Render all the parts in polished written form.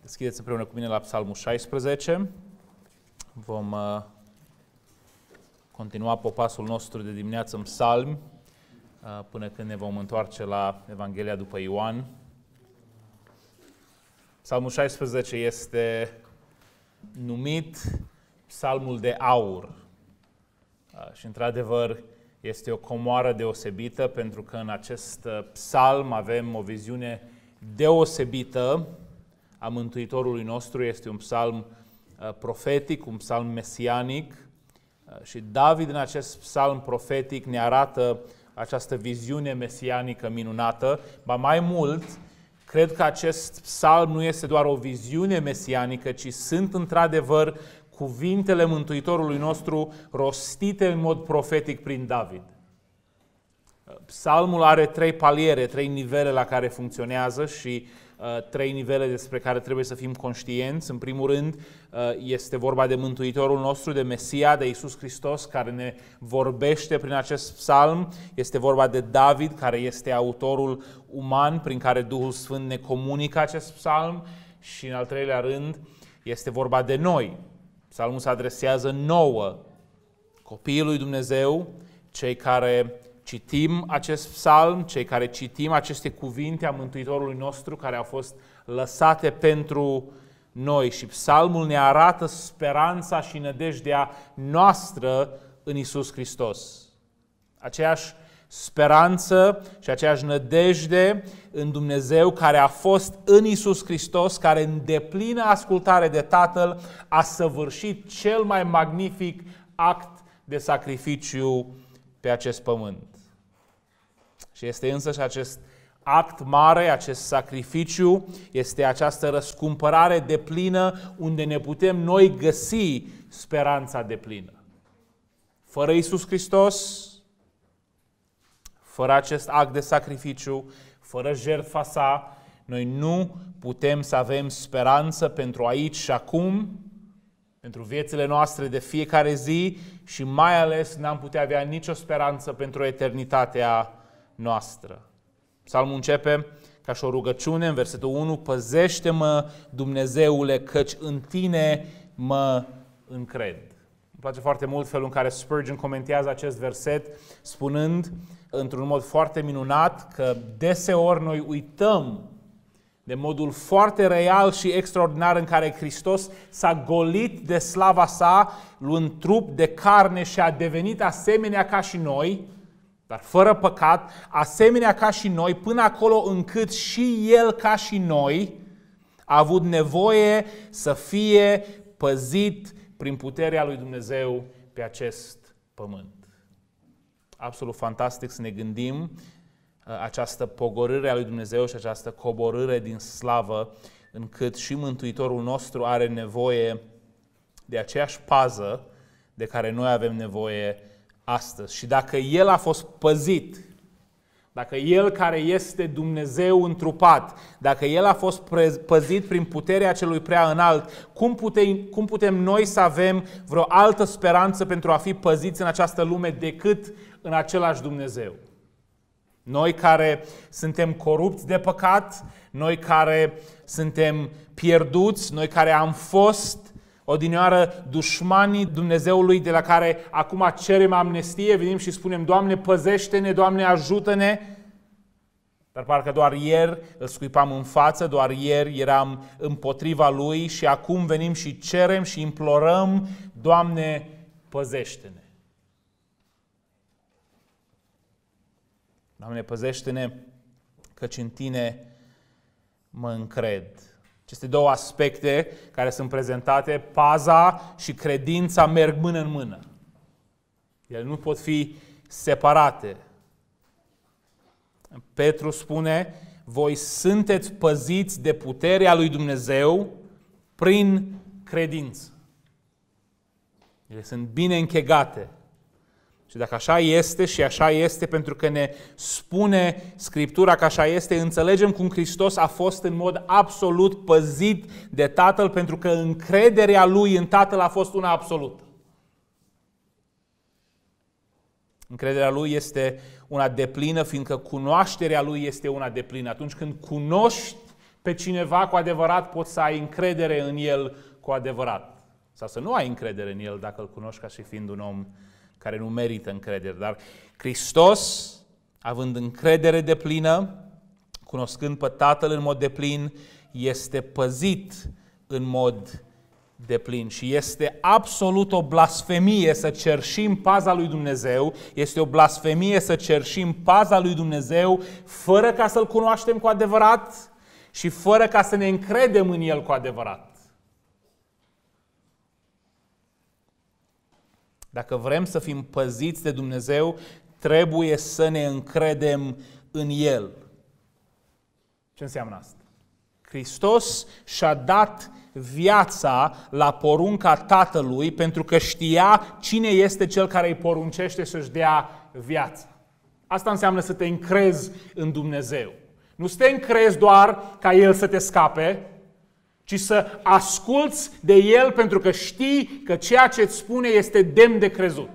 Deschideți împreună cu mine la Psalmul 16. Vom continua popasul nostru de dimineață în psalmi până când ne vom întoarce la Evanghelia după Ioan. Psalmul 16 este numit Psalmul de Aur. Și într-adevăr este o comoară deosebită pentru că în acest psalm avem o viziune deosebită a Mântuitorului nostru. Este un psalm profetic, un psalm mesianic și David în acest psalm profetic ne arată această viziune mesianică minunată. Ba mai mult, cred că acest psalm nu este doar o viziune mesianică, ci sunt într-adevăr cuvintele Mântuitorului nostru rostite în mod profetic prin David. Psalmul are 3 paliere, 3 nivele la care funcționează și 3 nivele despre care trebuie să fim conștienți. În primul rând, este vorba de Mântuitorul nostru, de Mesia, de Iisus Hristos, care ne vorbește prin acest psalm. Este vorba de David, care este autorul uman prin care Duhul Sfânt ne comunică acest psalm. Și în al treilea rând, este vorba de noi. Psalmul se adresează nouă, copiii lui Dumnezeu, cei care citim acest psalm, cei care citim aceste cuvinte a Mântuitorului nostru care au fost lăsate pentru noi. Și psalmul ne arată speranța și nădejdea noastră în Iisus Hristos. Aceeași speranță și aceeași nădejde în Dumnezeu care a fost în Iisus Hristos, care în deplină ascultare de Tatăl a săvârșit cel mai magnific act de sacrificiu pe acest pământ. Și este însă și acest act mare, acest sacrificiu, este această răscumpărare deplină unde ne putem noi găsi speranța deplină. Fără Iisus Hristos, fără acest act de sacrificiu, fără jertfa sa, noi nu putem să avem speranță pentru aici și acum, pentru viețile noastre de fiecare zi și mai ales n-am putea avea nicio speranță pentru eternitatea noastră. Psalmul începe ca și o rugăciune în versetul 1: Păzește-mă, Dumnezeule, căci în tine mă încred. Îmi place foarte mult felul în care Spurgeon comentează acest verset, spunând într-un mod foarte minunat că deseori noi uităm de modul foarte real și extraordinar în care Hristos s-a golit de slava sa, luând trup de carne și a devenit asemenea ca și noi, dar fără păcat, asemenea ca și noi, până acolo încât și El ca și noi a avut nevoie să fie păzit prin puterea lui Dumnezeu pe acest pământ. Absolut fantastic să ne gândim această pogorâre a lui Dumnezeu și această coborâre din slavă, încât și Mântuitorul nostru are nevoie de aceeași pază de care noi avem nevoie astăzi. Și dacă El a fost păzit, dacă El care este Dumnezeu întrupat, dacă El a fost păzit prin puterea celui prea înalt, cum putem noi să avem vreo altă speranță pentru a fi păziți în această lume decât în același Dumnezeu? Noi care suntem corupți de păcat, noi care suntem pierduți, noi care am fost odinioară dușmanii Dumnezeului de la care acum cerem amnestie, venim și spunem: Doamne, păzește-ne, Doamne, ajută-ne. Dar parcă doar ieri îl scuipam în față, doar ieri eram împotriva Lui și acum venim și cerem și implorăm: Doamne, păzește-ne. Doamne, păzește-ne, căci în Tine mă încred. Aceste două aspecte care sunt prezentate, paza și credința, merg mână în mână. Ele nu pot fi separate. Petru spune: voi sunteți păziți de puterea lui Dumnezeu prin credință. Ele sunt bine închegate. Și dacă așa este și așa este pentru că ne spune Scriptura că așa este, înțelegem cum Hristos a fost în mod absolut păzit de Tatăl pentru că încrederea Lui în Tatăl a fost una absolută. Încrederea Lui este una deplină, fiindcă cunoașterea Lui este una deplină. Atunci când cunoști pe cineva cu adevărat, poți să ai încredere în el cu adevărat. Sau să nu ai încredere în el dacă îl cunoști ca și fiind un om care nu merită încredere. Dar Hristos, având încredere deplină, cunoscând pe Tatăl în mod deplin, este păzit în mod deplin. Și este absolut o blasfemie să cerșim paza lui Dumnezeu, este o blasfemie să cerșim paza lui Dumnezeu fără ca să-L cunoaștem cu adevărat și fără ca să ne încredem în El cu adevărat. Dacă vrem să fim păziți de Dumnezeu, trebuie să ne încredem în El. Ce înseamnă asta? Hristos și-a dat viața la porunca Tatălui pentru că știa cine este Cel care îi poruncește să-și dea viața. Asta înseamnă să te încrezi în Dumnezeu. Nu să te încrezi doar ca El să te scape, ci să asculți de El pentru că știi că ceea ce îți spune este demn de crezut.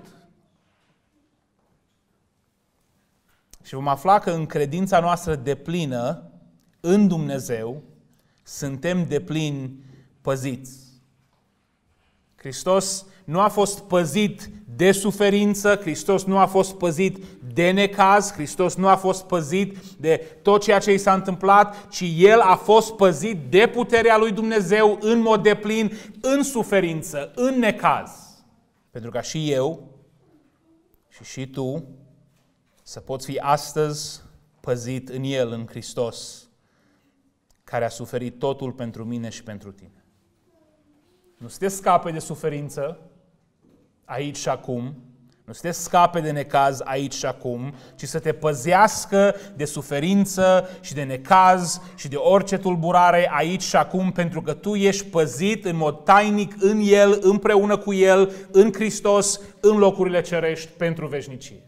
Și vom afla că în credința noastră deplină în Dumnezeu suntem deplin păziți. Hristos nu a fost păzit de suferință, Hristos nu a fost păzit de necaz, Hristos nu a fost păzit de tot ceea ce i s-a întâmplat, ci El a fost păzit de puterea lui Dumnezeu în mod deplin, în suferință, în necaz. Pentru ca și eu și tu să poți fi astăzi păzit în El, în Hristos, care a suferit totul pentru mine și pentru tine. Nu să te scape de suferință aici și acum, nu să te scape de necaz aici și acum, ci să te păzească de suferință și de necaz și de orice tulburare aici și acum, pentru că tu ești păzit în mod tainic în El, împreună cu El, în Hristos, în locurile cerești pentru veșnicie.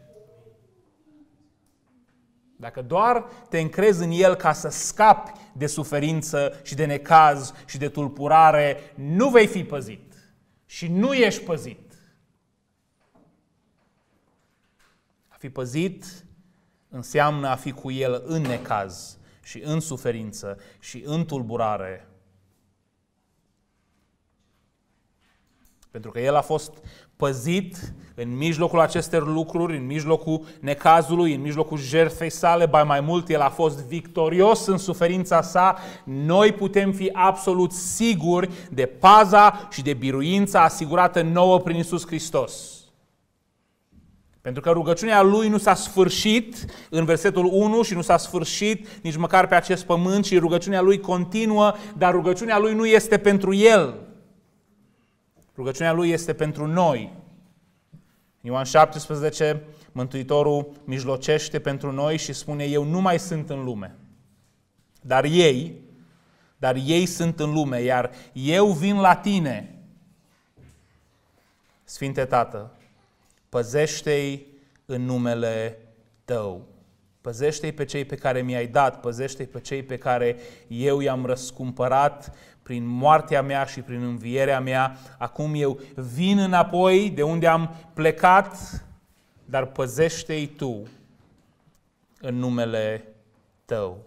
Dacă doar te încrezi în El ca să scapi de suferință și de necaz și de tulburare, nu vei fi păzit și nu ești păzit. A fi păzit înseamnă a fi cu El în necaz și în suferință și în tulburare. Pentru că El a fost păzit în mijlocul acestor lucruri, în mijlocul necazului, în mijlocul jertfei sale, ba mai mult, El a fost victorios în suferința sa, noi putem fi absolut siguri de paza și de biruința asigurată nouă prin Iisus Hristos. Pentru că rugăciunea Lui nu s-a sfârșit în versetul 1 și nu s-a sfârșit nici măcar pe acest pământ, și rugăciunea Lui continuă, dar rugăciunea Lui nu este pentru El. Rugăciunea Lui este pentru noi. În Ioan 17, Mântuitorul mijlocește pentru noi și spune: eu nu mai sunt în lume, dar ei sunt în lume, iar eu vin la tine. Sfinte Tată, păzește-i în numele Tău. Păzește-i pe cei pe care mi-ai dat, păzește-i pe cei pe care eu i-am răscumpărat prin moartea mea și prin învierea mea. Acum eu vin înapoi de unde am plecat, dar păzește-i Tu în numele Tău.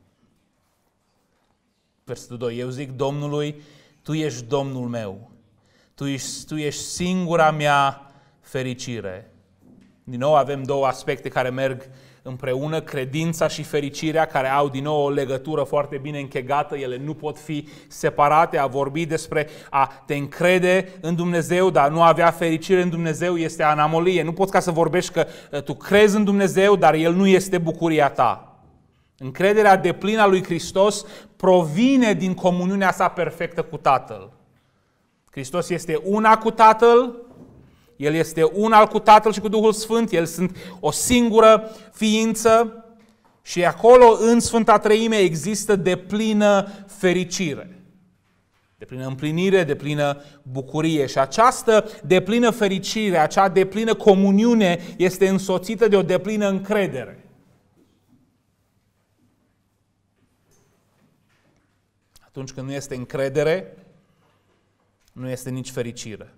Versetul 2. Eu zic Domnului: Tu ești Domnul meu. Tu ești singura mea fericire. Din nou avem două aspecte care merg împreună, credința și fericirea, care au din nou o legătură foarte bine închegată, ele nu pot fi separate. A vorbi despre a te încrede în Dumnezeu, dar nu avea fericire în Dumnezeu este anomalie. Nu poți ca să vorbești că tu crezi în Dumnezeu, dar El nu este bucuria ta. Încrederea deplină a lui Hristos provine din comuniunea sa perfectă cu Tatăl. Hristos este una cu Tatăl, El este una cu Tatăl și cu Duhul Sfânt, El sunt o singură ființă și acolo în Sfânta Treime există deplină fericire, deplină împlinire, deplină bucurie. Și această deplină fericire, acea deplină comuniune este însoțită de o deplină încredere. Atunci când nu este încredere, nu este nici fericire.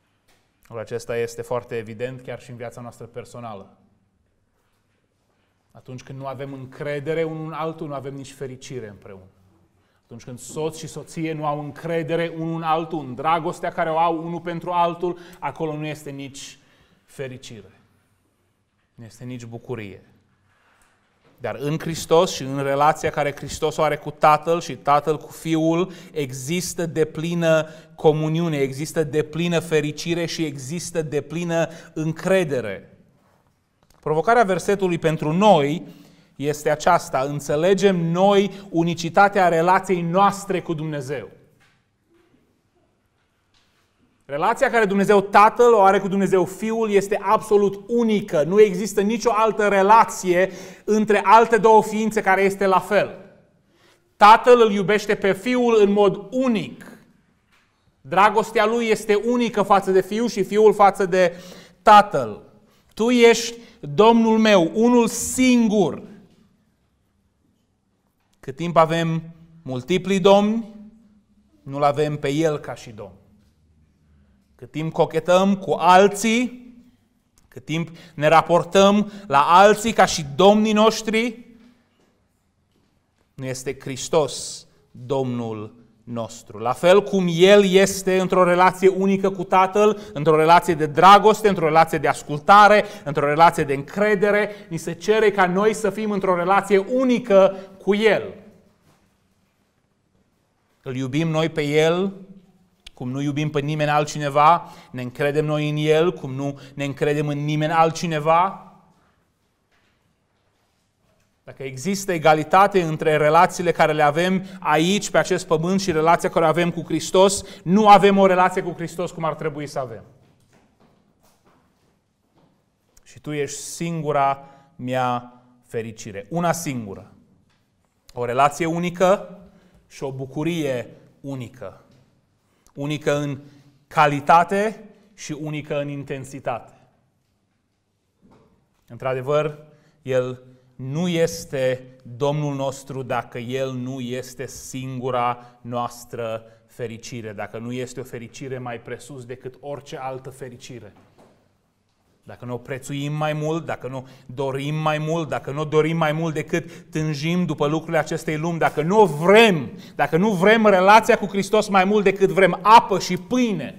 Acesta este foarte evident chiar și în viața noastră personală. Atunci când nu avem încredere unul în altul, nu avem nici fericire împreună. Atunci când soț și soție nu au încredere unul în altul, în dragostea care o au unul pentru altul, acolo nu este nici fericire. Nu este nici bucurie. Dar în Hristos și în relația care Hristos o are cu Tatăl și Tatăl cu Fiul, există deplină comuniune, există deplină fericire și există deplină încredere. Provocarea versetului pentru noi este aceasta: înțelegem noi unicitatea relației noastre cu Dumnezeu. Relația care Dumnezeu Tatăl o are cu Dumnezeu Fiul este absolut unică. Nu există nicio altă relație între alte două ființe care este la fel. Tatăl îl iubește pe Fiul în mod unic. Dragostea lui este unică față de Fiul și Fiul față de Tatăl. Tu ești Domnul meu, unul singur. Cât timp avem multipli domni, nu-L avem pe El ca și Domn. Cât timp cochetăm cu alții, cât timp ne raportăm la alții ca și domnii noștri, nu este Hristos Domnul nostru. La fel cum El este într-o relație unică cu Tatăl, într-o relație de dragoste, într-o relație de ascultare, într-o relație de încredere, ni se cere ca noi să fim într-o relație unică cu El. Îl iubim noi pe El, cum nu iubim pe nimeni altcineva, ne încredem noi în El, cum nu ne încredem în nimeni altcineva. Dacă există egalitate între relațiile care le avem aici, pe acest pământ, și relația care o avem cu Hristos, nu avem o relație cu Hristos cum ar trebui să avem. Și tu ești singura mea fericire. Una singură. O relație unică și o bucurie unică. Unică în calitate și unică în intensitate. Într-adevăr, El nu este Domnul nostru dacă El nu este singura noastră fericire, dacă nu este o fericire mai presus decât orice altă fericire. Dacă nu o prețuim mai mult, dacă nu dorim mai mult, dacă nu dorim mai mult decât tânjim după lucrurile acestei lumi, dacă nu vrem relația cu Hristos mai mult decât vrem apă și pâine.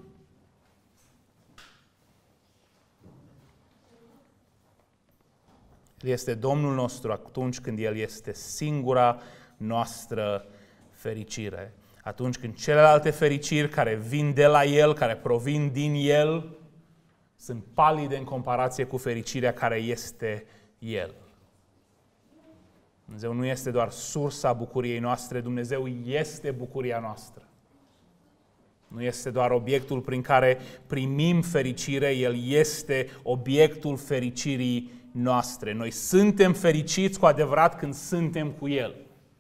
El este Domnul nostru atunci când El este singura noastră fericire. Atunci când celelalte fericiri care vin de la El, care provin din El, sunt palide în comparație cu fericirea care este El. Dumnezeu nu este doar sursa bucuriei noastre, Dumnezeu este bucuria noastră. Nu este doar obiectul prin care primim fericire, El este obiectul fericirii noastre. Noi suntem fericiți cu adevărat când suntem cu El.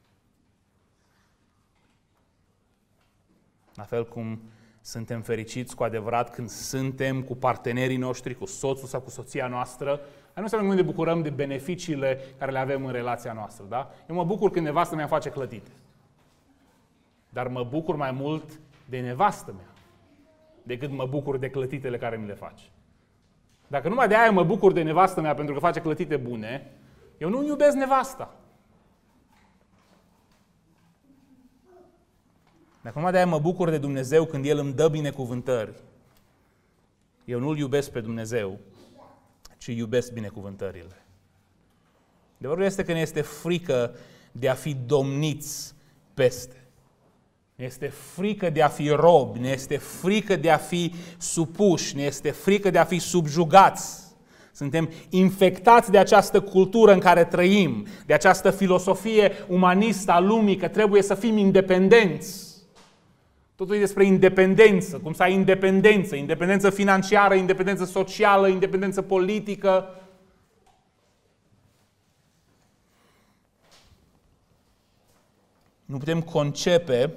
La fel cum suntem fericiți cu adevărat când suntem cu partenerii noștri, cu soțul sau cu soția noastră. Nu înseamnă că ne bucurăm de beneficiile care le avem în relația noastră. Da? Eu mă bucur când nevastă mea face clătite. Dar mă bucur mai mult de nevastă mea decât mă bucur de clătitele care mi le face. Dacă numai de aia mă bucur de nevastă mea pentru că face clătite bune, eu nu iubesc nevasta. Dacă numai de aia mă bucur de Dumnezeu când El îmi dă binecuvântări, eu nu-L iubesc pe Dumnezeu, ci iubesc binecuvântările. Adevărul este că ne este frică de a fi domniți peste. Ne este frică de a fi robi, ne este frică de a fi supuși, ne este frică de a fi subjugați. Suntem infectați de această cultură în care trăim, de această filosofie umanistă a lumii, că trebuie să fim independenți. Totul e despre independență, cum să ai independență, independență financiară, independență socială, independență politică. Nu putem concepe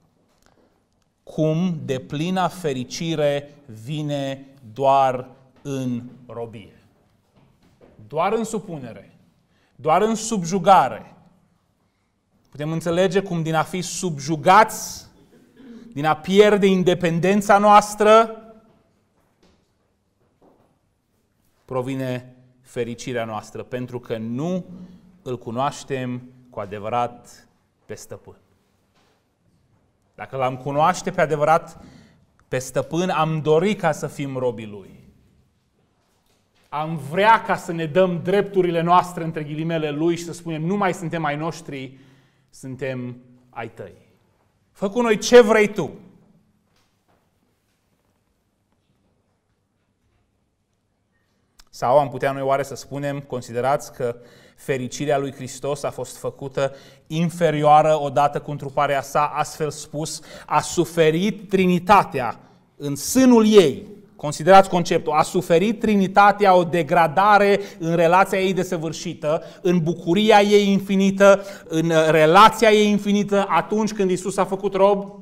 cum deplina fericire vine doar în robie. Doar în supunere, doar în subjugare. Putem înțelege cum din a fi subjugați, din a pierde independența noastră, provine fericirea noastră, pentru că nu îl cunoaștem cu adevărat pe stăpân. Dacă l-am cunoaște pe adevărat pe stăpân, am dori ca să fim robii lui. Am vrea ca să ne dăm drepturile noastre între ghilimele lui și să spunem nu mai suntem ai noștri, suntem ai tăi. Fă cu noi ce vrei tu. Sau am putea noi oare să spunem, considerați că fericirea lui Hristos a fost făcută inferioară odată cu întruparea sa, astfel spus, a suferit Trinitatea în sânul ei. Considerați conceptul, a suferit Trinitatea o degradare în relația ei desăvârșită, în bucuria ei infinită, în relația ei infinită atunci când Iisus a făcut rob?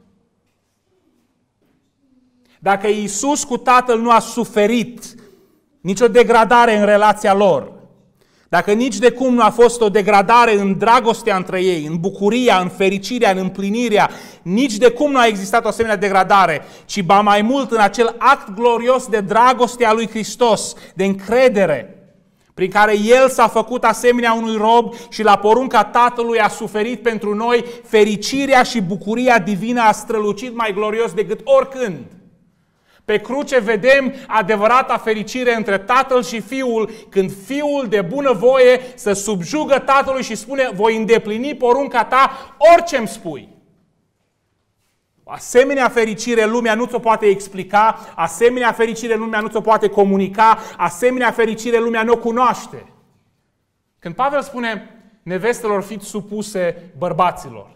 Dacă Iisus cu Tatăl nu a suferit nicio degradare în relația lor, dacă nici de cum nu a fost o degradare în dragostea între ei, în bucuria, în fericirea, în împlinirea, nici de cum nu a existat o asemenea degradare, ci ba mai mult în acel act glorios de dragoste a lui Hristos, de încredere, prin care El s-a făcut asemenea unui rob și la porunca Tatălui a suferit pentru noi, fericirea și bucuria divină a strălucit mai glorios decât oricând. Pe cruce vedem adevărata fericire între Tatăl și Fiul, când Fiul de bunăvoie se subjugă Tatălui și spune, voi îndeplini porunca ta, orice îmi spui. Asemenea fericire lumea nu ți-o poate explica, asemenea fericire lumea nu ți-o poate comunica, asemenea fericire lumea nu o cunoaște. Când Pavel spune, nevestelor fiți supuse bărbaților,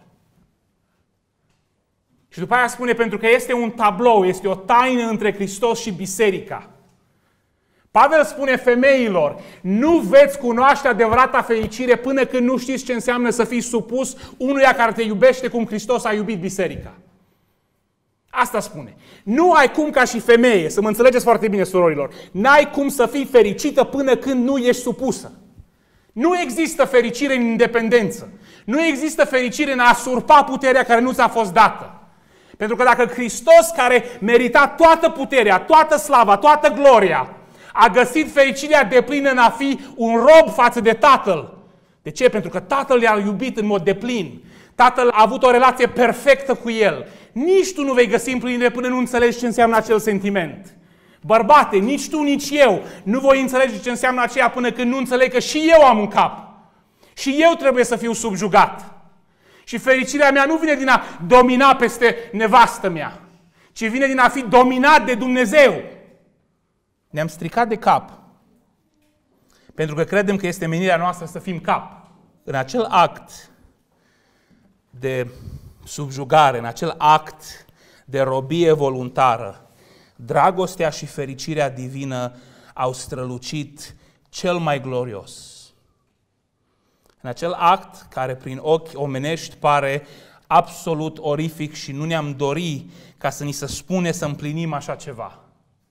și după aia spune, pentru că este un tablou, este o taină între Hristos și biserica. Pavel spune femeilor, nu veți cunoaște adevărata fericire până când nu știți ce înseamnă să fii supus unuia care te iubește cum Hristos a iubit biserica. Asta spune. Nu ai cum ca și femeie, să mă înțelegeți foarte bine, surorilor, n-ai cum să fii fericită până când nu ești supusă. Nu există fericire în independență. Nu există fericire în a surpa puterea care nu ți-a fost dată. Pentru că dacă Hristos, care merita toată puterea, toată slava, toată gloria, a găsit fericirea deplină în a fi un rob față de Tatăl. De ce? Pentru că Tatăl i-a iubit în mod deplin. Tatăl a avut o relație perfectă cu el. Nici tu nu vei găsi împlinire până nu înțelegi ce înseamnă acel sentiment. Bărbate, nici tu, nici eu nu voi înțelege ce înseamnă aceea până când nu înțeleg că și eu am un cap. Și eu trebuie să fiu subjugat. Și fericirea mea nu vine din a domina peste nevastă mea, ci vine din a fi dominat de Dumnezeu. Ne-am stricat de cap, pentru că credem că este menirea noastră să fim cap. În acel act de subjugare, în acel act de robie voluntară, dragostea și fericirea divină au strălucit cel mai glorios. În acel act care prin ochi omenești pare absolut orific și nu ne-am dori ca să ni se spune să împlinim așa ceva,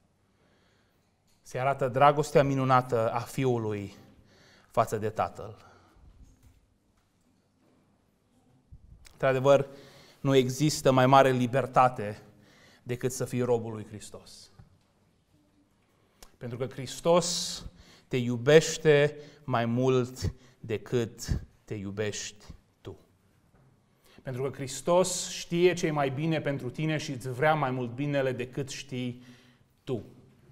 se arată dragostea minunată a Fiului față de Tatăl. Într-adevăr, nu există mai mare libertate decât să fii robul lui Hristos. Pentru că Hristos te iubește mai mult decât te iubești tu. Pentru că Hristos știe ce e mai bine pentru tine și îți vrea mai mult binele decât știi tu.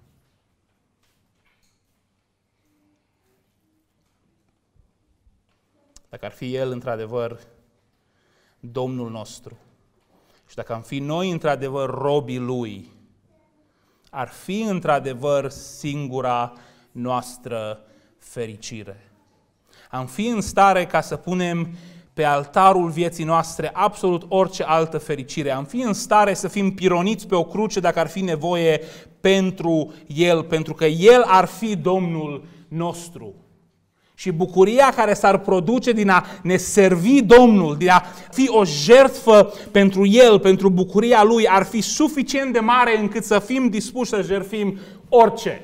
Dacă ar fi El într-adevăr Domnul nostru și dacă am fi noi într-adevăr robii Lui, ar fi într-adevăr singura noastră fericire. Am fi în stare ca să punem pe altarul vieții noastre absolut orice altă fericire. Am fi în stare să fim pironiți pe o cruce dacă ar fi nevoie pentru El, pentru că El ar fi Domnul nostru. Și bucuria care s-ar produce din a ne servi Domnul, din a fi o jertfă pentru El, pentru bucuria Lui, ar fi suficient de mare încât să fim dispuși să jertfim orice.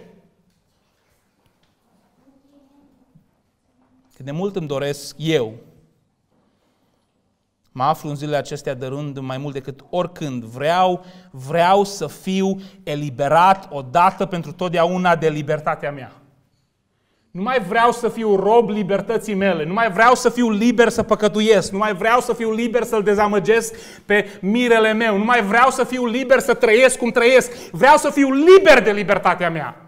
Cât de mult îmi doresc eu, mă aflu în zilele acestea de rând mai mult decât oricând. Vreau să fiu eliberat odată pentru totdeauna de libertatea mea. Nu mai vreau să fiu rob libertății mele, nu mai vreau să fiu liber să păcătuiesc, nu mai vreau să fiu liber să-l dezamăgesc pe mirele meu, nu mai vreau să fiu liber să trăiesc cum trăiesc, vreau să fiu liber de libertatea mea.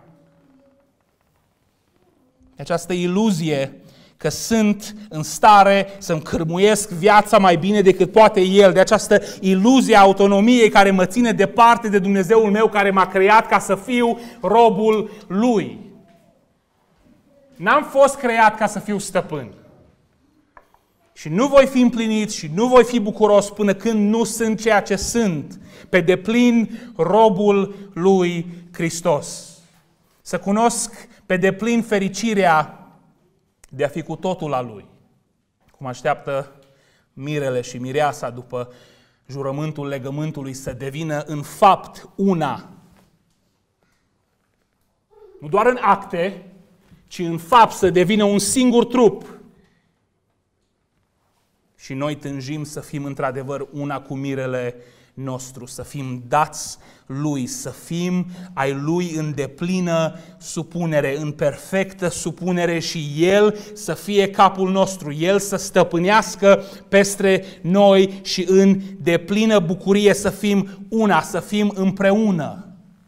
Această iluzie că sunt în stare să-mi cârmuiesc viața mai bine decât poate El, de această iluzie a autonomiei care mă ține departe de Dumnezeul meu care m-a creat ca să fiu robul Lui. N-am fost creat ca să fiu stăpân. Și nu voi fi împlinit și nu voi fi bucuros până când nu sunt ceea ce sunt, pe deplin robul lui Hristos. Să cunosc pe deplin fericirea de a fi cu totul a Lui. Cum așteaptă mirele și mireasa după jurământul legământului să devină în fapt una. Nu doar în acte, ci în fapt să devină un singur trup. Și noi tânjim să fim într-adevăr una cu mirele nostru, să fim dați Lui, să fim ai Lui în deplină supunere, în perfectă supunere și El să fie capul nostru, El să stăpânească peste noi și în deplină bucurie să fim una, să fim împreună.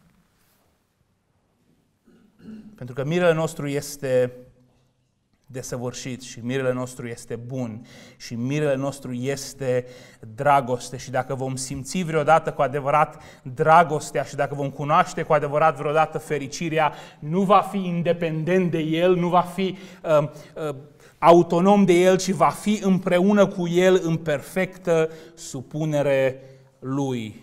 Pentru că mirele nostru este desăvârșit și mirele nostru este bun și mirele nostru este dragoste și dacă vom simți vreodată cu adevărat dragostea și dacă vom cunoaște cu adevărat vreodată fericirea, nu va fi independent de El, nu va fi autonom de El, ci va fi împreună cu El în perfectă supunere Lui.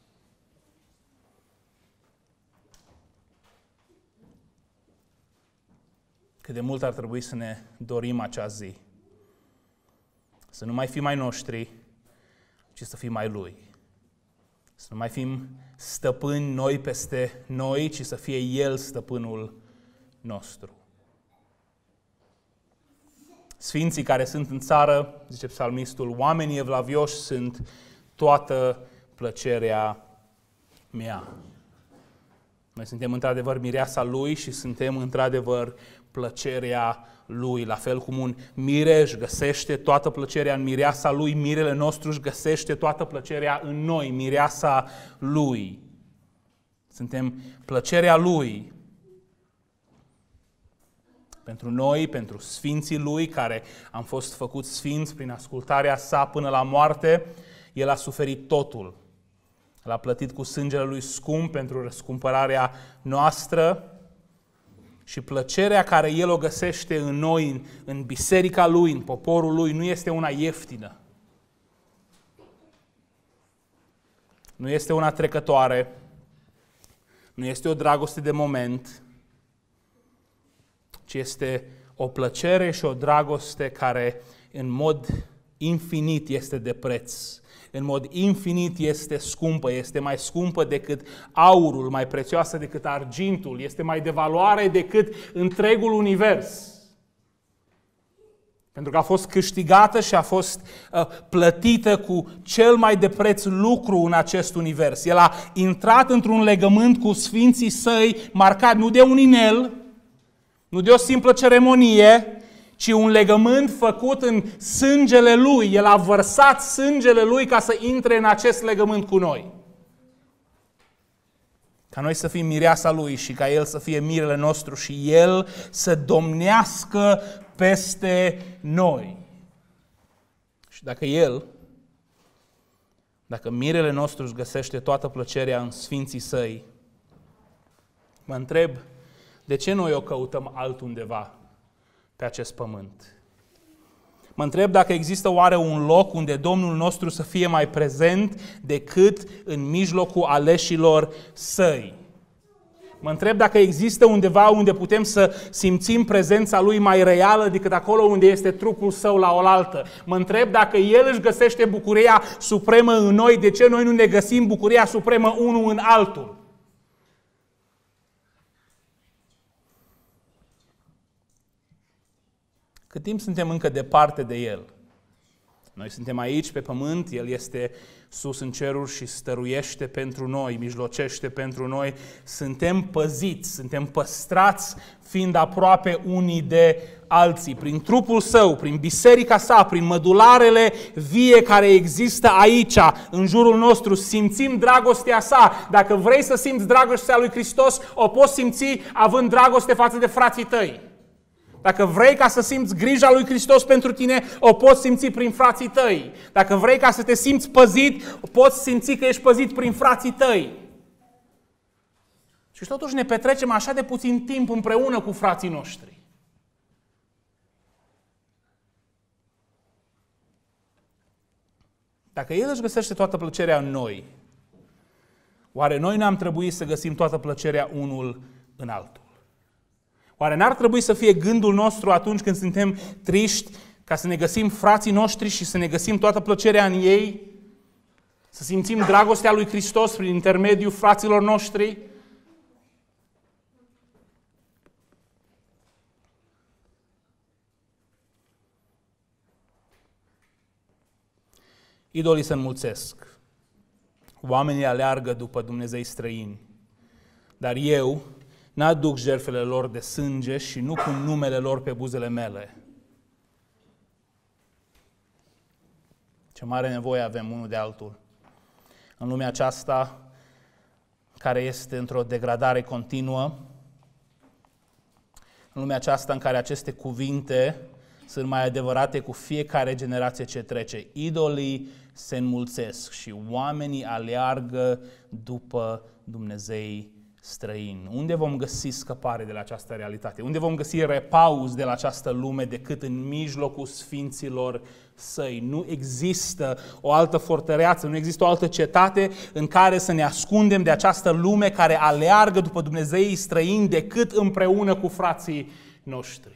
Cât de mult ar trebui să ne dorim acea zi. Să nu mai fim ai noștri, ci să fim ai Lui. Să nu mai fim stăpâni noi peste noi, ci să fie El stăpânul nostru. Sfinții care sunt în țară, zice psalmistul, oamenii evlavioși sunt toată plăcerea mea. Noi suntem într-adevăr mireasa Lui și suntem într-adevăr plăcerea Lui. La fel cum un mire își găsește toată plăcerea în mireasa Lui, mirele nostru își găsește toată plăcerea în noi, mireasa Lui. Suntem plăcerea Lui. Pentru noi, pentru sfinții Lui, care am fost făcuți sfinți prin ascultarea sa până la moarte, El a suferit totul. L-a plătit cu sângele Lui scump pentru răscumpărarea noastră și plăcerea care El o găsește în noi, în biserica Lui, în poporul Lui, nu este una ieftină. Nu este una trecătoare, nu este o dragoste de moment, ci este o plăcere și o dragoste care în mod infinit este de preț. În mod infinit este scumpă, este mai scumpă decât aurul, mai prețioasă decât argintul, este mai de valoare decât întregul univers. Pentru că a fost câștigată și a fost plătită cu cel mai de preț lucru în acest univers. El a intrat într-un legământ cu sfinții săi, marcat nu de un inel, nu de o simplă ceremonie, ci un legământ făcut în sângele Lui. El a vărsat sângele Lui ca să intre în acest legământ cu noi. Ca noi să fim mireasa Lui și ca El să fie mirele nostru și El să domnească peste noi. Și dacă mirele nostru își găsește toată plăcerea în sfinții Săi, mă întreb, de ce noi o căutăm altundeva pe acest pământ? Mă întreb dacă există oare un loc unde Domnul nostru să fie mai prezent decât în mijlocul aleșilor Săi. Mă întreb dacă există undeva unde putem să simțim prezența Lui mai reală decât acolo unde este trupul Său la oaltă. Mă întreb dacă El își găsește bucuria supremă în noi, de ce noi nu ne găsim bucuria supremă unul în altul? Cât timp suntem încă departe de El, Noi suntem aici pe pământ, El este sus în ceruri și stăruiește pentru noi, mijlocește pentru noi. Suntem păziți, suntem păstrați, fiind aproape unii de alții, prin trupul Său, prin biserica Sa, prin mădularele vie care există aici, în jurul nostru. Simțim dragostea Sa. Dacă vrei să simți dragostea lui Hristos, o poți simți având dragoste față de frații tăi. Dacă vrei ca să simți grija lui Hristos pentru tine, o poți simți prin frații tăi. Dacă vrei ca să te simți păzit, poți simți că ești păzit prin frații tăi. Și totuși ne petrecem așa de puțin timp împreună cu frații noștri. Dacă El își găsește toată plăcerea în noi, oare noi n-am trebuit să găsim toată plăcerea unul în altul? Oare n-ar trebui să fie gândul nostru atunci când suntem triști ca să ne găsim frații noștri și să ne găsim toată plăcerea în ei? Să simțim dragostea lui Hristos prin intermediul fraților noștri? Idolii se înmulțesc. Oamenii aleargă după Dumnezei străini. Dar eu n-aduc jertfele lor de sânge și nu pun numele lor pe buzele mele. Ce mare nevoie avem unul de altul. În lumea aceasta, care este într-o degradare continuă, în lumea aceasta în care aceste cuvinte sunt mai adevărate cu fiecare generație ce trece. Idolii se înmulțesc și oamenii aleargă după Dumnezei străini. Unde vom găsi scăpare de la această realitate? Unde vom găsi repaus de la această lume decât în mijlocul sfinților Săi? Nu există o altă fortăreață, nu există o altă cetate în care să ne ascundem de această lume care aleargă după Dumnezeii străini decât împreună cu frații noștri.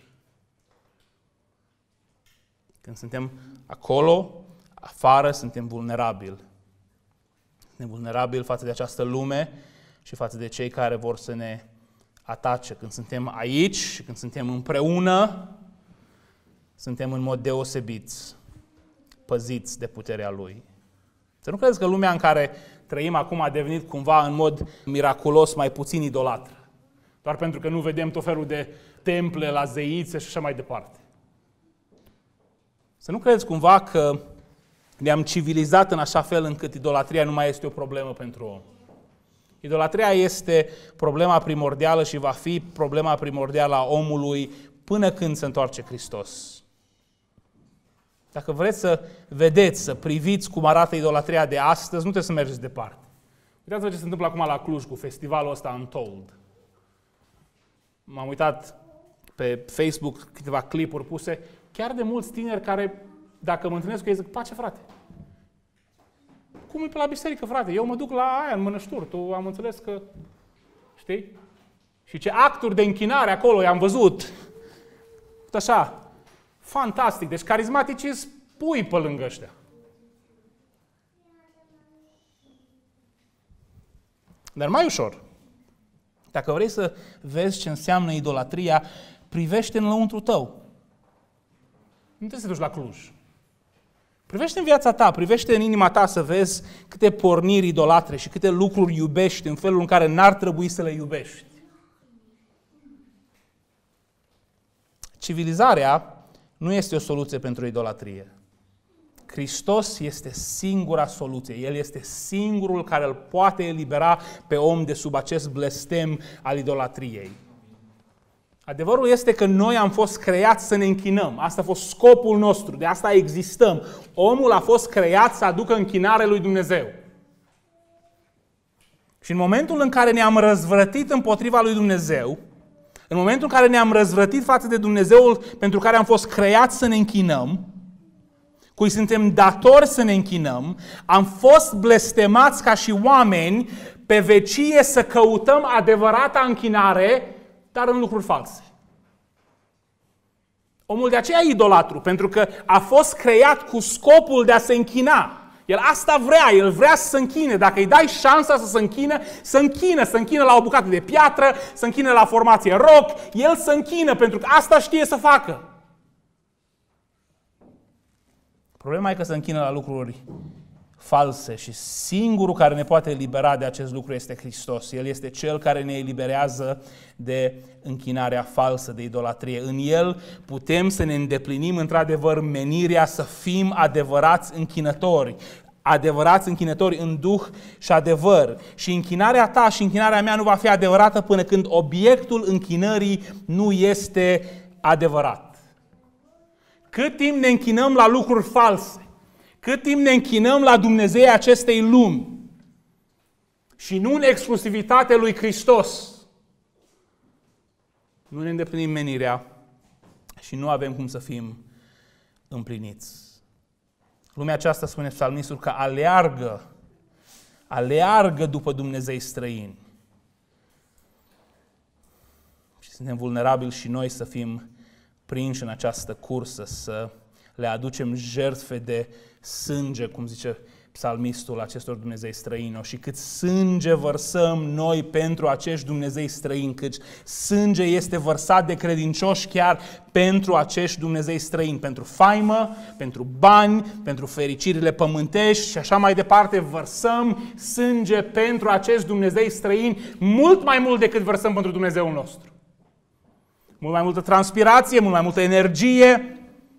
Când suntem acolo, afară, suntem vulnerabili. Suntem vulnerabili față de această lume și față de cei care vor să ne atace. Când suntem aici și când suntem împreună, suntem în mod deosebit păziți de puterea Lui. Să nu credeți că lumea în care trăim acum a devenit cumva în mod miraculos mai puțin idolatră. Doar pentru că nu vedem tot felul de temple la zeițe și așa mai departe. Să nu credeți cumva că ne-am civilizat în așa fel încât idolatria nu mai este o problemă pentru om. Idolatria este problema primordială și va fi problema primordială a omului până când se întoarce Hristos. Dacă vreți să vedeți, să priviți cum arată idolatria de astăzi, nu trebuie să mergeți departe. Uitați-vă ce se întâmplă acum la Cluj cu festivalul ăsta Untold. M-am uitat pe Facebook câteva clipuri puse, chiar de mulți tineri care, dacă mă întâlnesc cu ei, zic, pace frate. Cum e pe la biserică, frate? Eu mă duc la aia, în Mănășturi. Tu am înțeles că, știi? Și ce acturi de închinare acolo i-am văzut. Așa, fantastic. Deci carismaticii spui pe lângă ăștia. Dar mai ușor. Dacă vrei să vezi ce înseamnă idolatria, privește în lăuntru tău. Nu trebuie să te duci la Cluj. Privește în viața ta, privește în inima ta să vezi câte porniri idolatre și câte lucruri iubești în felul în care n-ar trebui să le iubești. Civilizarea nu este o soluție pentru idolatrie. Hristos este singura soluție. El este singurul care îl poate elibera pe om de sub acest blestem al idolatriei. Adevărul este că noi am fost creați să ne închinăm. Asta a fost scopul nostru, de asta existăm. Omul a fost creat să aducă închinare lui Dumnezeu. Și în momentul în care ne-am răzvrătit împotriva lui Dumnezeu, în momentul în care ne-am răzvrătit față de Dumnezeul pentru care am fost creați să ne închinăm, cui suntem datori să ne închinăm, am fost blestemați ca și oameni pe vecie să căutăm adevărata închinare, dar în lucruri false. Omul de aceea e idolatru, pentru că a fost creat cu scopul de a se închina. El asta vrea, el vrea să se închine. Dacă îi dai șansa să se închină la o bucată de piatră, să închină la formație rock, el se închină pentru că asta știe să facă. Problema e că se închină la lucruri false și singurul care ne poate elibera de acest lucru este Hristos. El este Cel care ne eliberează de închinarea falsă, de idolatrie. În El putem să ne îndeplinim într-adevăr menirea să fim adevărați închinători. Adevărați închinători în duh și adevăr. Și închinarea ta și închinarea mea nu va fi adevărată până când obiectul închinării nu este adevărat. Cât timp ne închinăm la lucruri false, cât timp ne închinăm la Dumnezei acestei lumi și nu în exclusivitate lui Hristos, nu ne îndeplinim menirea și nu avem cum să fim împliniți. Lumea aceasta, spune psalmistul, că aleargă după Dumnezei străini. Și suntem vulnerabili și noi să fim prinși în această cursă, să le aducem jertfe de sânge, cum zice psalmistul, acestor Dumnezei străini. Și cât sânge vărsăm noi pentru acești Dumnezei străini, cât sânge este vărsat de credincioși chiar pentru acești Dumnezei străini, pentru faimă, pentru bani, pentru fericirile pământești și așa mai departe, vărsăm sânge pentru acești Dumnezei străini mult mai mult decât vărsăm pentru Dumnezeul nostru. Mult mai multă transpirație, mult mai multă energie.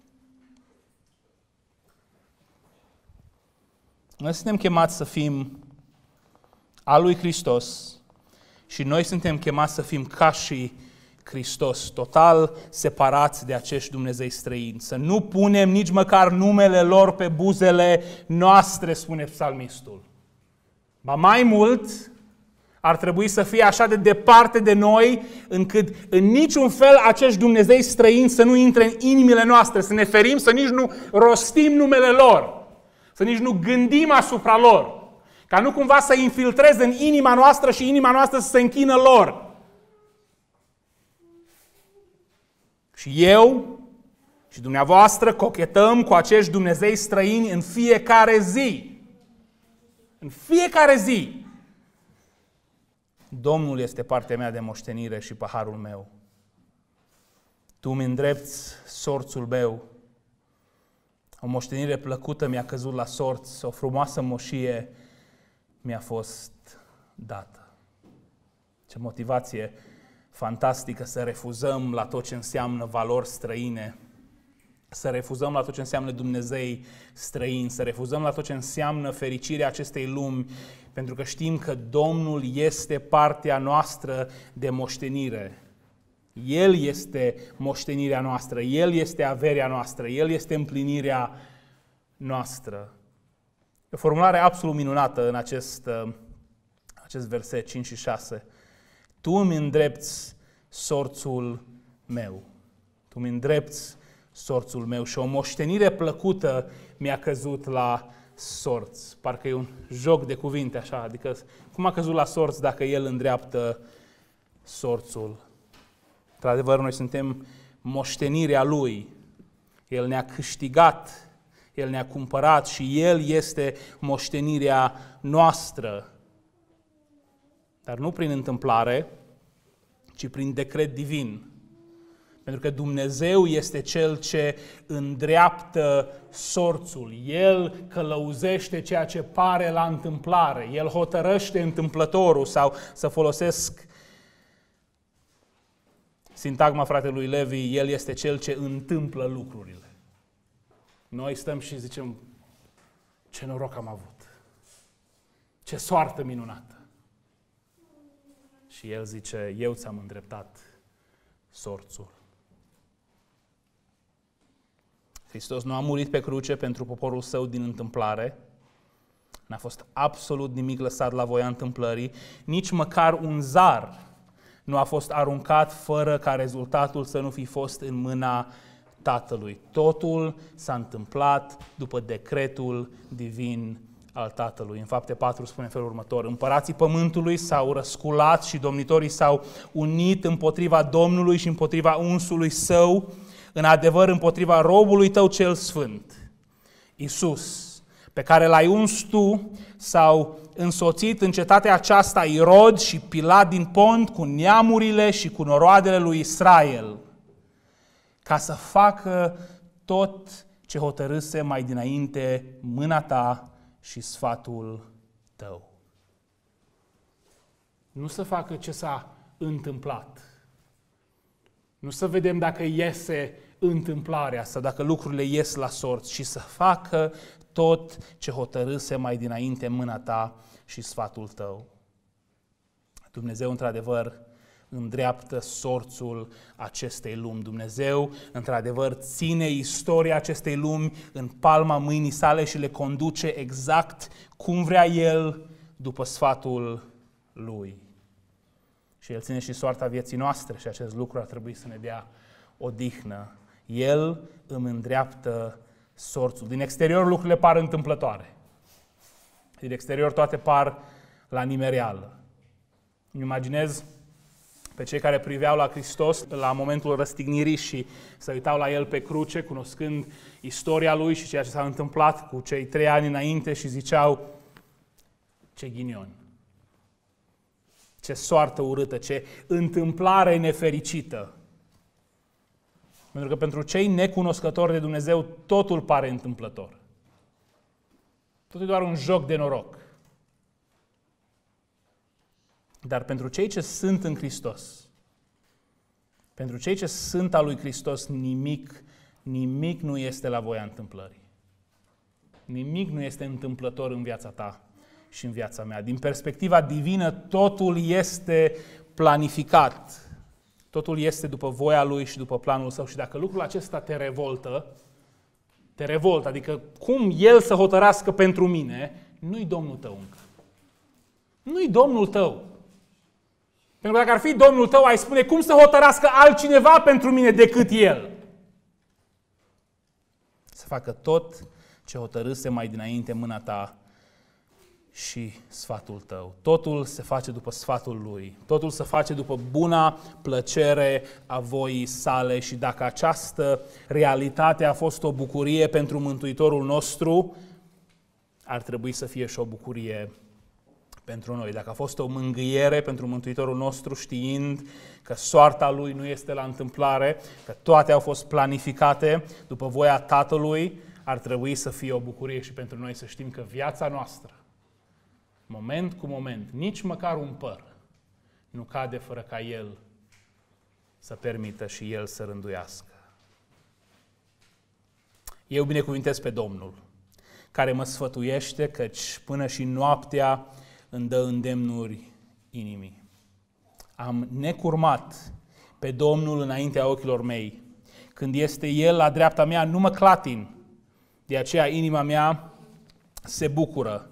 Noi suntem chemați să fim al lui Hristos și noi suntem chemați să fim ca și Hristos, total separați de acești Dumnezei străini. Să nu punem nici măcar numele lor pe buzele noastre, spune psalmistul. Ba mai mult, ar trebui să fie așa de departe de noi, încât în niciun fel acești Dumnezei străini să nu intre în inimile noastre, să ne ferim, să nici nu rostim numele lor. Să nici nu gândim asupra lor, ca nu cumva să infiltreze în inima noastră și inima noastră să se închină lor. Și eu și dumneavoastră cochetăm cu acești Dumnezei străini în fiecare zi. În fiecare zi. Domnul este partea mea de moștenire și paharul meu. Tu îmi îndrepți sorțul meu. O moștenire plăcută mi-a căzut la sorți, o frumoasă moșie mi-a fost dată. Ce motivație fantastică să refuzăm la tot ce înseamnă valori străine, să refuzăm la tot ce înseamnă Dumnezei străini, să refuzăm la tot ce înseamnă fericirea acestei lumi, pentru că știm că Domnul este partea noastră de moștenire. El este moștenirea noastră, El este averea noastră, El este împlinirea noastră. E o formulare absolut minunată în acest verset 5 și 6. Tu îmi îndrepți sorțul meu. Tu îmi îndrepți sorțul meu și o moștenire plăcută mi-a căzut la sorți. Parcă e un joc de cuvinte așa, adică cum a căzut la sorți dacă El îndreaptă sorțul? Într-adevăr, noi suntem moștenirea Lui. El ne-a câștigat, El ne-a cumpărat și El este moștenirea noastră. Dar nu prin întâmplare, ci prin decret divin. Pentru că Dumnezeu este Cel ce îndreaptă sorțul. El călăuzește ceea ce pare la întâmplare. El hotărăște întâmplătorul, sau să folosesc sintagma fratelui Levi, El este Cel ce întâmplă lucrurile. Noi stăm și zicem, ce noroc am avut, ce soartă minunată. Și El zice, eu ți-am îndreptat sorțul. Hristos nu a murit pe cruce pentru poporul Său din întâmplare, n-a fost absolut nimic lăsat la voia întâmplării, nici măcar un zar nu a fost aruncat fără ca rezultatul să nu fi fost în mâna Tatălui. Totul s-a întâmplat după decretul divin al Tatălui. În Fapte 4 spune în felul următor: împărații pământului s-au răsculat și domnitorii s-au unit împotriva Domnului și împotriva unsului Său, în adevăr împotriva robului Tău cel sfânt, Iisus, pe care l-ai uns Tu, s-au însoțit în cetatea aceasta Irod și Pilat din Pont cu neamurile și cu noroadele lui Israel, ca să facă tot ce hotărâse mai dinainte mâna ta și sfatul tău. Nu să facă ce s-a întâmplat. Nu să vedem dacă iese întâmplarea sau dacă lucrurile ies la sorți, ci să facă tot ce hotărâse mai dinainte mâna ta și sfatul tău. Dumnezeu, într-adevăr, îndreaptă sorțul acestei lumi. Dumnezeu, într-adevăr, ține istoria acestei lumi în palma mâinii sale și le conduce exact cum vrea El, după sfatul Lui. Și El ține și soarta vieții noastre și acest lucru ar trebui să ne dea odihnă. El îmi îndreaptă sorțul. Din exterior lucrurile par întâmplătoare. Din exterior toate par la nimereală. Îmi imaginez pe cei care priveau la Hristos la momentul răstignirii și se uitau la El pe cruce, cunoscând istoria Lui și ceea ce s-a întâmplat cu cei 3 ani înainte și ziceau: ce ghinion, ce soartă urâtă, ce întâmplare nefericită. Pentru că pentru cei necunoscători de Dumnezeu totul pare întâmplător. Totul e doar un joc de noroc. Dar pentru cei ce sunt în Hristos, pentru cei ce sunt al lui Hristos, nimic nu este la voia întâmplării. Nimic nu este întâmplător în viața ta și în viața mea. Din perspectiva divină, totul este planificat. Totul este după voia Lui și după planul Său. Și dacă lucrul acesta te revoltă, adică cum El să hotărască pentru mine, nu-i Domnul tău încă. Nu-i Domnul tău. Pentru că dacă ar fi Domnul tău, ai spune: cum să hotărască altcineva pentru mine decât El? Să facă tot ce hotărâse mai dinainte mâna ta și sfatul tău. Totul se face după sfatul Lui. Totul se face după buna plăcere a voii sale și dacă această realitate a fost o bucurie pentru Mântuitorul nostru, ar trebui să fie și o bucurie pentru noi. Dacă a fost o mângâiere pentru Mântuitorul nostru, știind că soarta Lui nu este la întâmplare, că toate au fost planificate după voia Tatălui, ar trebui să fie o bucurie și pentru noi să știm că viața noastră, moment cu moment, nici măcar un păr nu cade fără ca El să permită și El să rânduiască. Eu binecuvintez pe Domnul, care mă sfătuiește, căci până și noaptea îmi dă îndemnuri inimii. Am necurmat pe Domnul înaintea ochilor mei. Când este El la dreapta mea, nu mă clatin. De aceea inima mea se bucură.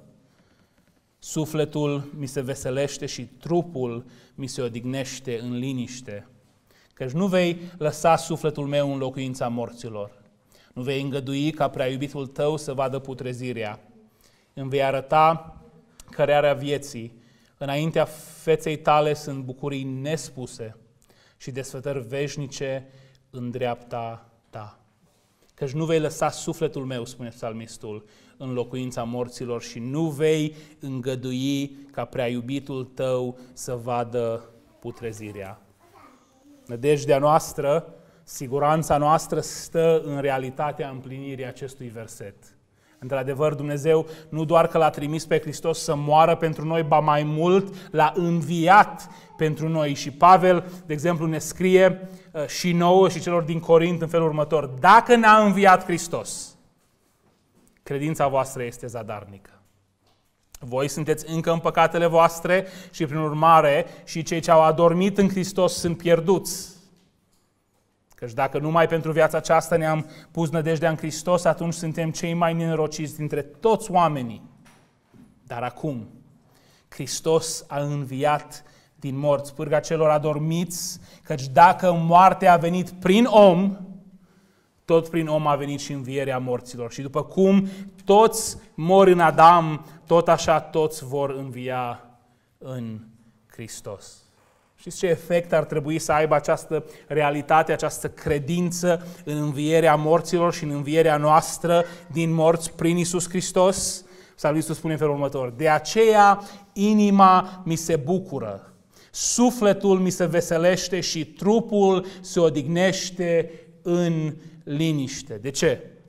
Sufletul mi se veselește și trupul mi se odihnește în liniște. Căci nu vei lăsa sufletul meu în locuința morților. Nu vei îngădui ca prea iubitul tău să vadă putrezirea. Îmi vei arăta cărarea vieții. Înaintea feței tale sunt bucurii nespuse și desfătări veșnice în dreapta ta. Căci nu vei lăsa sufletul meu, spune psalmistul, în locuința morților și nu vei îngădui ca prea iubitul tău să vadă putrezirea. Nădejdea noastră, siguranța noastră stă în realitatea împlinirii acestui verset. Într-adevăr, Dumnezeu nu doar că L-a trimis pe Hristos să moară pentru noi, ba mai mult, L-a înviat pentru noi. Și Pavel, de exemplu, ne scrie și nouă și celor din Corint în felul următor: dacă ne-a înviat Hristos, credința voastră este zadarnică. Voi sunteți încă în păcatele voastre și, prin urmare, și cei ce au adormit în Hristos sunt pierduți. Căci dacă numai pentru viața aceasta ne-am pus nădejdea în Hristos, atunci suntem cei mai nenorociți dintre toți oamenii. Dar acum, Hristos a înviat din morți, pârga celor adormiți, căci dacă moartea a venit prin om, tot prin om a venit și învierea morților. Și după cum toți mor în Adam, tot așa toți vor învia în Hristos. Știți ce efect ar trebui să aibă această realitate, această credință în învierea morților și în învierea noastră din morți prin Iisus Hristos? Psalmistul spune în felul următor: de aceea inima mi se bucură, sufletul mi se veselește și trupul se odihnește în liniște. De ce?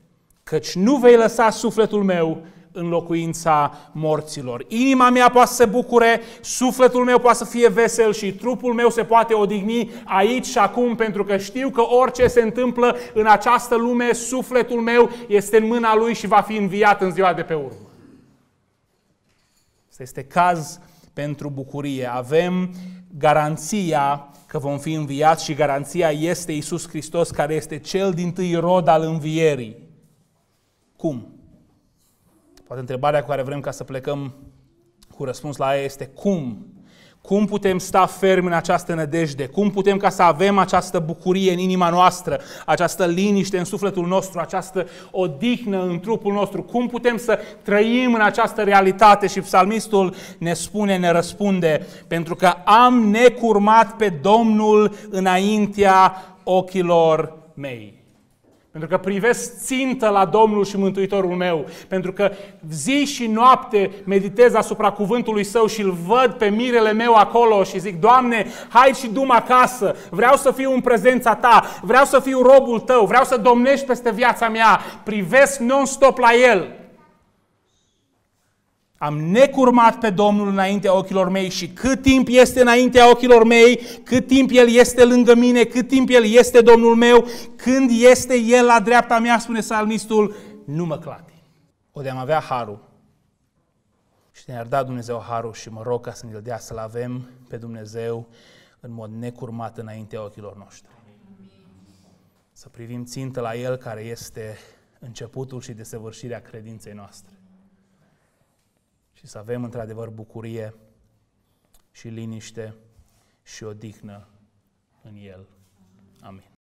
căci nu vei lăsa sufletul meu în locuința morților. Inima mea poate să se bucure, sufletul meu poate să fie vesel și trupul meu se poate odihni aici și acum, pentru că știu că orice se întâmplă în această lume, sufletul meu este în mâna Lui și va fi înviat în ziua de pe urmă. Este caz pentru bucurie. Avem garanția că vom fi înviați și garanția este Iisus Hristos, care este cel dintâi rod al învierii. Cum? Poate întrebarea cu care vrem ca să plecăm cu răspuns la ea este cum? Cum putem sta fermi în această nădejde? Cum putem ca să avem această bucurie în inima noastră, această liniște în sufletul nostru, această odihnă în trupul nostru? Cum putem să trăim în această realitate? Și psalmistul ne spune, ne răspunde, pentru că am necurmat pe Domnul înaintea ochilor mei. Pentru că privesc țintă la Domnul și Mântuitorul meu. Pentru că zi și noapte meditez asupra cuvântului Său și îl văd pe mirele meu acolo și zic, Doamne, hai și du-mă acasă, vreau să fiu în prezența Ta, vreau să fiu robul Tău, vreau să domnești peste viața mea, privesc non-stop la El. Am necurmat pe Domnul înaintea ochilor mei și cât timp este înaintea ochilor mei, cât timp El este lângă mine, cât timp El este Domnul meu, când este El la dreapta mea, spune psalmistul, nu mă clatin. O de-am avea harul și ne-ar da Dumnezeu harul și mă rog ca să ne-l dea să-L avem pe Dumnezeu în mod necurmat înaintea ochilor noștri. Să privim țintă la El care este începutul și desăvârșirea credinței noastre. Și să avem într-adevăr bucurie și liniște și odihnă în El. Amin.